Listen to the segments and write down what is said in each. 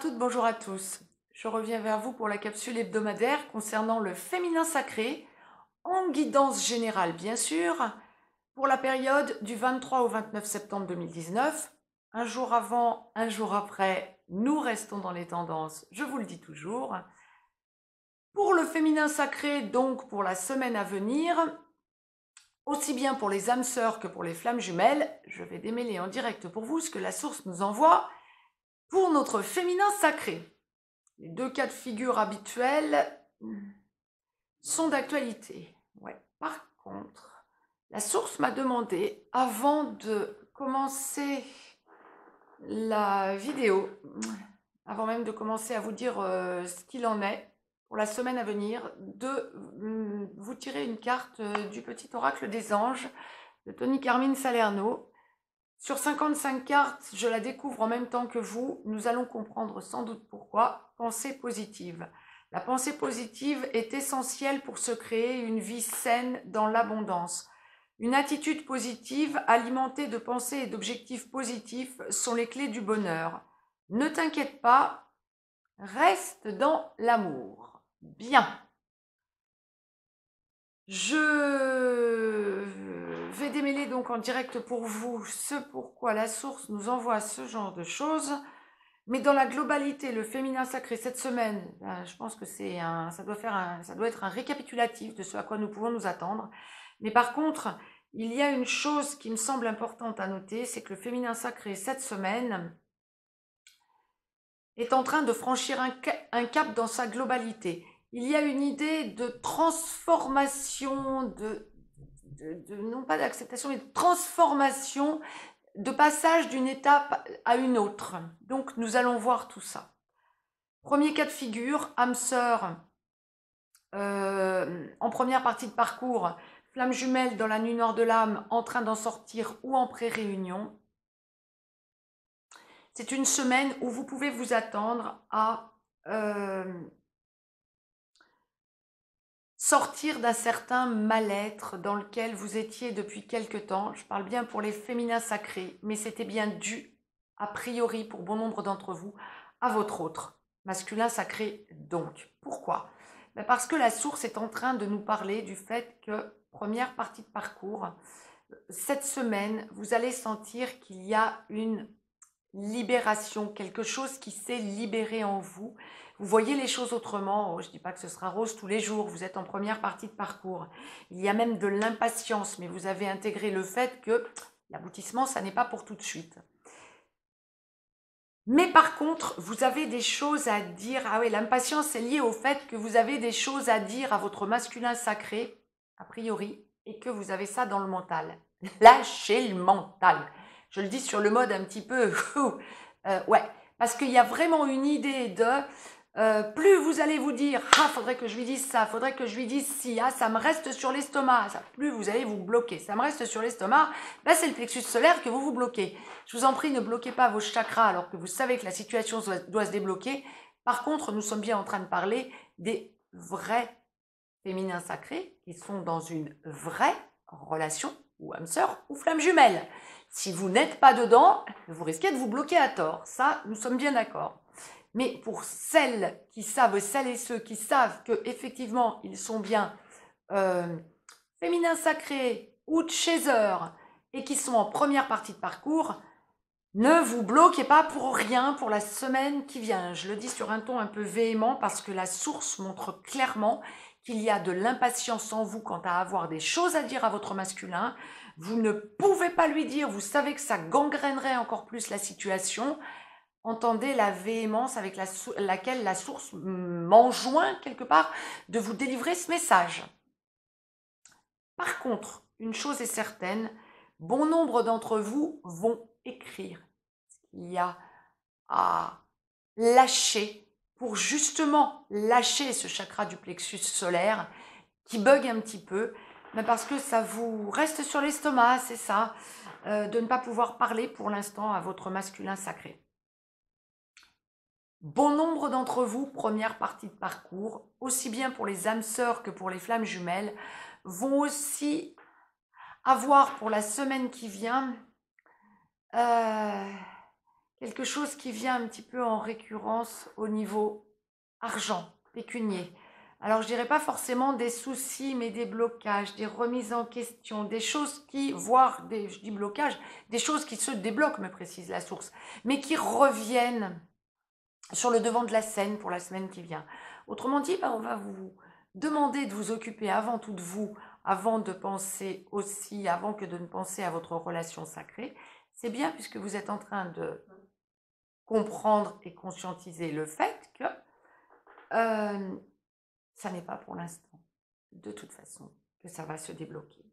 toutes, bonjour à tous. Je reviens vers vous pour la capsule hebdomadaire concernant le féminin sacré, en guidance générale bien sûr, pour la période du 23 au 29 septembre 2019. Un jour avant, un jour après, nous restons dans les tendances, je vous le dis toujours. Pour le féminin sacré, donc pour la semaine à venir, aussi bien pour les âmes sœurs que pour les flammes jumelles, je vais démêler en direct pour vous ce que la source nous envoie pour notre féminin sacré. Les deux cas de figure habituels sont d'actualité. Ouais. Par contre, la source m'a demandé, avant de commencer la vidéo, avant même de commencer à vous dire ce qu'il en est pour la semaine à venir, de vous tirer une carte du petit oracle des anges de Tony Carmine Salerno. Sur 55 cartes, je la découvre en même temps que vous. Nous allons comprendre sans doute pourquoi. Pensée positive. La pensée positive est essentielle pour se créer une vie saine dans l'abondance. Une attitude positive alimentée de pensées et d'objectifs positifs sont les clés du bonheur. Ne t'inquiète pas, reste dans l'amour. Bien. Je vais démêler donc en direct pour vous ce pourquoi la source nous envoie ce genre de choses. Mais dans la globalité, le féminin sacré cette semaine, je pense que ça doit être un récapitulatif de ce à quoi nous pouvons nous attendre. Mais par contre, il y a une chose qui me semble importante à noter, c'est que le féminin sacré cette semaine est en train de franchir un cap dans sa globalité. Il y a une idée de transformation, non pas d'acceptation, mais de transformation, de passage d'une étape à une autre. Donc nous allons voir tout ça. Premier cas de figure, âme sœur, en première partie de parcours, flamme jumelle dans la nuit noire de l'âme, en train d'en sortir ou en pré-réunion. C'est une semaine où vous pouvez vous attendre à sortir d'un certain mal-être dans lequel vous étiez depuis quelque temps. Je parle bien pour les féminins sacrés, mais c'était bien dû, a priori pour bon nombre d'entre vous, à votre autre, masculin sacré donc. Pourquoi? Parce que la source est en train de nous parler du fait que, première partie de parcours, cette semaine, vous allez sentir qu'il y a une libération, quelque chose qui s'est libéré en vous. Vous voyez les choses autrement. Je ne dis pas que ce sera rose tous les jours, vous êtes en première partie de parcours. Il y a même de l'impatience, mais vous avez intégré le fait que l'aboutissement, ça n'est pas pour tout de suite. Mais par contre, vous avez des choses à dire. Ah oui, l'impatience est liée au fait que vous avez des choses à dire à votre masculin sacré, a priori, et que vous avez ça dans le mental. Lâchez le mental. Je le dis sur le mode un petit peu, ouais, parce qu'il y a vraiment une idée de, plus vous allez vous dire, ah, faudrait que je lui dise ça, faudrait que je lui dise si, ah, ça me reste sur l'estomac, plus vous allez vous bloquer, ça me reste sur l'estomac, ben c'est le plexus solaire que vous vous bloquez. Je vous en prie, ne bloquez pas vos chakras alors que vous savez que la situation doit se débloquer. Par contre, nous sommes bien en train de parler des vrais féminins sacrés qui sont dans une vraie relation ou âme sœur ou flamme jumelle. Si vous n'êtes pas dedans, vous risquez de vous bloquer à tort. Ça, nous sommes bien d'accord. Mais pour celles qui savent, celles et ceux qui savent que effectivement ils sont bien féminins sacrés ou chasers et qui sont en première partie de parcours, ne vous bloquez pas pour rien pour la semaine qui vient. Je le dis sur un ton un peu véhément parce que la source montre clairement qu'il y a de l'impatience en vous quant à avoir des choses à dire à votre masculin. Vous ne pouvez pas lui dire, vous savez que ça gangrènerait encore plus la situation. Entendez la véhémence avec laquelle la source m'enjoint quelque part de vous délivrer ce message. Par contre, une chose est certaine, bon nombre d'entre vous vont écrire ce qu'il y a à lâcher pour justement lâcher ce chakra du plexus solaire qui bug un petit peu, mais parce que ça vous reste sur l'estomac, c'est ça, de ne pas pouvoir parler pour l'instant à votre masculin sacré. Bon nombre d'entre vous, première partie de parcours, aussi bien pour les âmes sœurs que pour les flammes jumelles, vont aussi avoir pour la semaine qui vient quelque chose qui vient un petit peu en récurrence au niveau argent, pécunier. Alors, je dirais pas forcément des soucis, mais des blocages, des remises en question, des choses qui, voire des, je dis blocages, des choses qui se débloquent, me précise la source, mais qui reviennent sur le devant de la scène pour la semaine qui vient. Autrement dit, on va vous demander de vous occuper avant tout de vous, avant de penser aussi, avant que de ne penser à votre relation sacrée. C'est bien puisque vous êtes en train de comprendre et conscientiser le fait que ça n'est pas pour l'instant, de toute façon, que ça va se débloquer.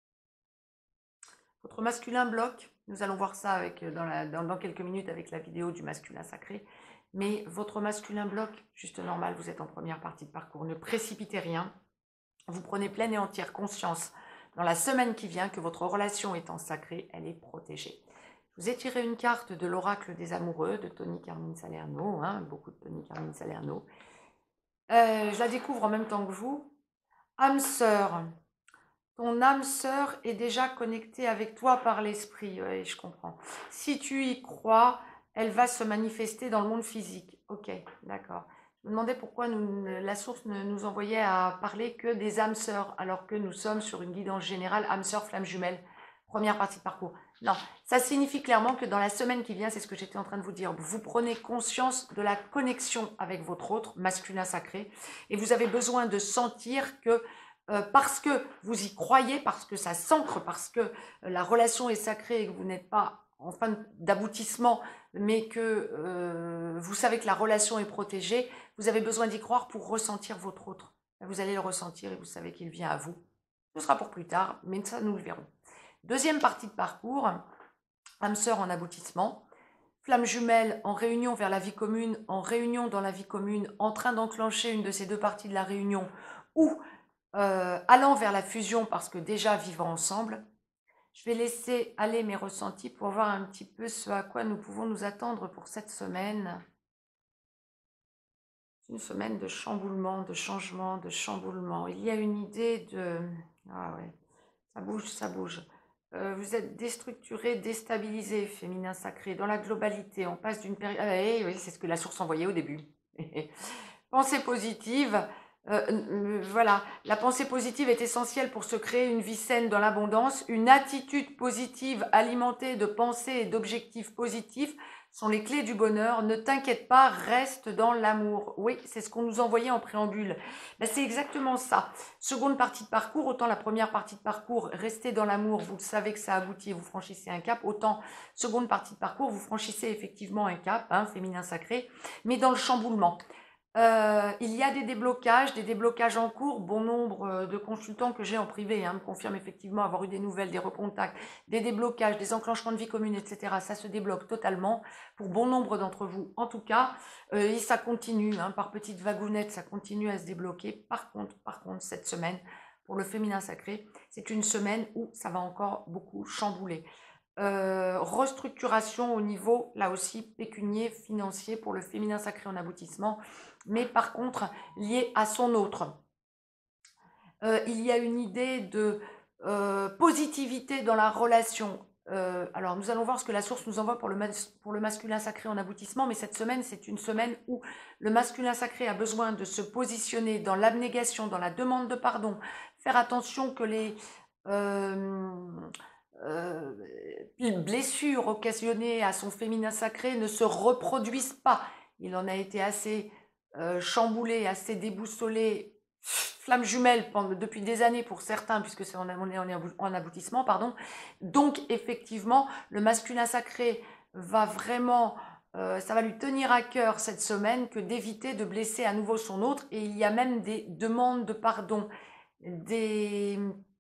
Votre masculin bloque, nous allons voir ça avec, dans quelques minutes avec la vidéo du masculin sacré, mais votre masculin bloque, juste normal, vous êtes en première partie de parcours, ne précipitez rien, vous prenez pleine et entière conscience dans la semaine qui vient que votre relation étant sacrée, elle est protégée. Je vous ai tiré une carte de l'oracle des amoureux de Tony Carmine Salerno, beaucoup de Tony Carmine Salerno. Je la découvre en même temps que vous. Âme sœur, ton âme sœur est déjà connectée avec toi par l'esprit, oui, je comprends. Si tu y crois, elle va se manifester dans le monde physique. Ok, d'accord. Je me demandais pourquoi la source ne nous envoyait à parler que des âmes sœurs, alors que nous sommes sur une guidance générale, âme sœur, flamme jumelle, première partie de parcours. Non, ça signifie clairement que dans la semaine qui vient, c'est ce que j'étais en train de vous dire, vous prenez conscience de la connexion avec votre autre, masculin sacré, et vous avez besoin de sentir que parce que vous y croyez, parce que ça s'ancre, parce que la relation est sacrée et que vous n'êtes pas en fin d'aboutissement, mais que vous savez que la relation est protégée, vous avez besoin d'y croire pour ressentir votre autre. Vous allez le ressentir et vous savez qu'il vient à vous. Ce sera pour plus tard, mais ça, nous le verrons. Deuxième partie de parcours, âme sœur en aboutissement, flamme jumelle en réunion vers la vie commune, en réunion dans la vie commune, en train d'enclencher une de ces deux parties de la réunion, ou allant vers la fusion parce que déjà vivant ensemble. Je vais laisser aller mes ressentis pour voir un petit peu ce à quoi nous pouvons nous attendre pour cette semaine. C'est une semaine de chamboulement, de changement, de chamboulement. Il y a une idée de... Ah ouais, ça bouge, ça bouge. Vous êtes déstructuré, déstabilisé, féminin sacré, dans la globalité. On passe d'une période... oui, c'est ce que la source envoyait au début. Pensée positive. Voilà, la pensée positive est essentielle pour se créer une vie saine dans l'abondance. Une attitude positive alimentée de pensées et d'objectifs positifs sont les clés du bonheur. Ne t'inquiète pas, reste dans l'amour. Oui, c'est ce qu'on nous envoyait en préambule. Ben, c'est exactement ça. Seconde partie de parcours, autant la première partie de parcours, restez dans l'amour, vous savez que ça aboutit et vous franchissez un cap, autant seconde partie de parcours, vous franchissez effectivement un cap, féminin sacré, mais dans le chamboulement. Il y a des déblocages en cours. Bon nombre de consultants que j'ai en privé me confirment effectivement avoir eu des nouvelles, des recontacts, des déblocages, des enclenchements de vie commune, etc. Ça se débloque totalement pour bon nombre d'entre vous. En tout cas, et ça continue, par petites vagounettes, ça continue à se débloquer. Par contre, cette semaine, pour le féminin sacré, c'est une semaine où ça va encore beaucoup chambouler. Restructuration au niveau, là aussi, pécunier, financier pour le féminin sacré en aboutissement, mais par contre, lié à son autre. Il y a une idée de positivité dans la relation. Alors, nous allons voir ce que la source nous envoie pour le masculin sacré en aboutissement, mais cette semaine, c'est une semaine où le masculin sacré a besoin de se positionner dans l'abnégation, dans la demande de pardon, faire attention que les blessures occasionnées à son féminin sacré ne se reproduisent pas. Il en a été assez chamboulé, assez déboussolé, flamme jumelle depuis des années pour certains, puisque on est en aboutissement, pardon. Donc, effectivement, le masculin sacré va vraiment... ça va lui tenir à cœur cette semaine que d'éviter de blesser à nouveau son autre. Et il y a même des demandes de pardon, des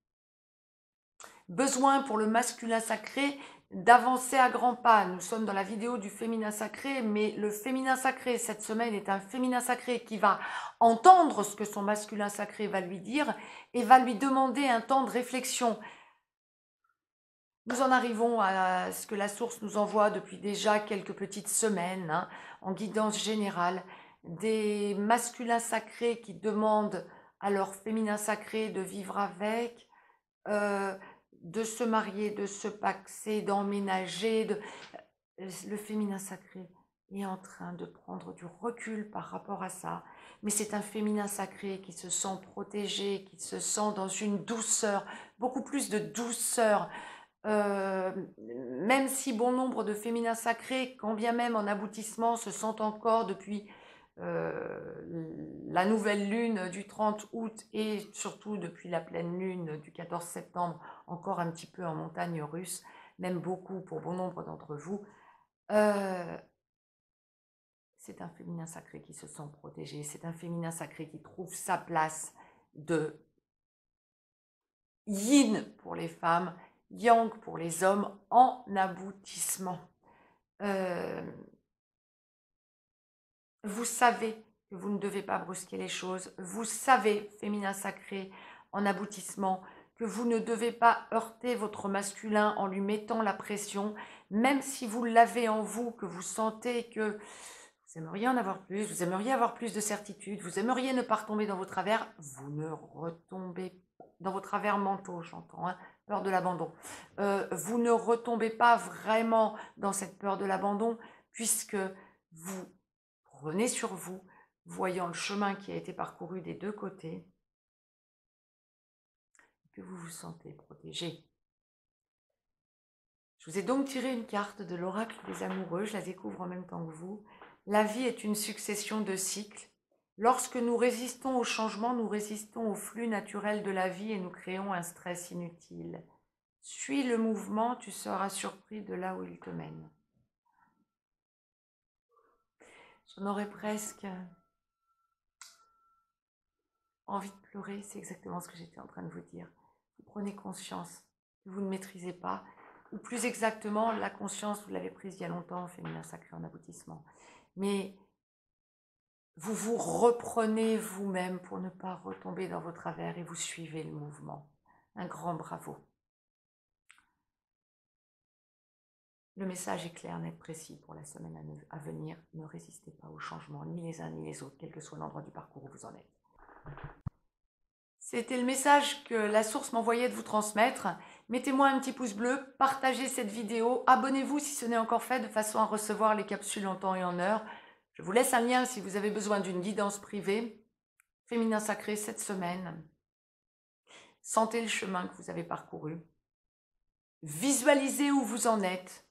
besoins pour le masculin sacré d'avancer à grands pas. Nous sommes dans la vidéo du féminin sacré, mais le féminin sacré cette semaine est un féminin sacré qui va entendre ce que son masculin sacré va lui dire et va lui demander un temps de réflexion. Nous en arrivons à ce que la source nous envoie depuis déjà quelques petites semaines, en guidance générale, des masculins sacrés qui demandent à leur féminin sacré de vivre avec, de se marier, de se paxer, d'emménager. le féminin sacré est en train de prendre du recul par rapport à ça. Mais c'est un féminin sacré qui se sent protégé, qui se sent dans une douceur, beaucoup plus de douceur. Même si bon nombre de féminins sacrés, quand bien même en aboutissement, se sentent encore depuis la nouvelle lune du 30 août et surtout depuis la pleine lune du 14 septembre, encore un petit peu en montagne russe, même beaucoup pour bon nombre d'entre vous, c'est un féminin sacré qui se sent protégé, c'est un féminin sacré qui trouve sa place de yin pour les femmes, yang pour les hommes en aboutissement. Vous savez que vous ne devez pas brusquer les choses. Vous savez, féminin sacré, en aboutissement, que vous ne devez pas heurter votre masculin en lui mettant la pression, même si vous l'avez en vous, que vous sentez que vous aimeriez en avoir plus, vous aimeriez avoir plus de certitude, vous aimeriez ne pas retomber dans vos travers, vous ne retombez dans vos travers mentaux, j'entends, hein, peur de l'abandon. Vous ne retombez pas vraiment dans cette peur de l'abandon, puisque vous prenez sur vous, voyant le chemin qui a été parcouru des deux côtés, que vous vous sentez protégé. Je vous ai donc tiré une carte de l'oracle des amoureux, je la découvre en même temps que vous. La vie est une succession de cycles. Lorsque nous résistons au changement, nous résistons au flux naturel de la vie et nous créons un stress inutile. Suis le mouvement, tu seras surpris de là où il te mène. J'en aurais presque envie de pleurer, c'est exactement ce que j'étais en train de vous dire. Vous prenez conscience que vous ne maîtrisez pas, ou plus exactement, la conscience, vous l'avez prise il y a longtemps, féminin sacré en aboutissement. Mais vous vous reprenez vous-même pour ne pas retomber dans vos travers et vous suivez le mouvement. Un grand bravo. Le message est clair, net, précis pour la semaine à venir. Ne résistez pas au changement, ni les uns ni les autres, quel que soit l'endroit du parcours où vous en êtes. C'était le message que la source m'envoyait de vous transmettre. Mettez-moi un petit pouce bleu, partagez cette vidéo, abonnez-vous si ce n'est encore fait de façon à recevoir les capsules en temps et en heure. Je vous laisse un lien si vous avez besoin d'une guidance privée. Féminin sacré cette semaine. Sentez le chemin que vous avez parcouru. Visualisez où vous en êtes.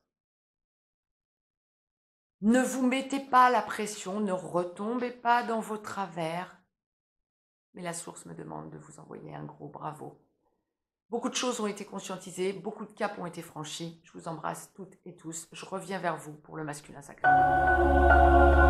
Ne vous mettez pas la pression, ne retombez pas dans vos travers. Mais la source me demande de vous envoyer un gros bravo. Beaucoup de choses ont été conscientisées, beaucoup de caps ont été franchis. Je vous embrasse toutes et tous. Je reviens vers vous pour le masculin sacré.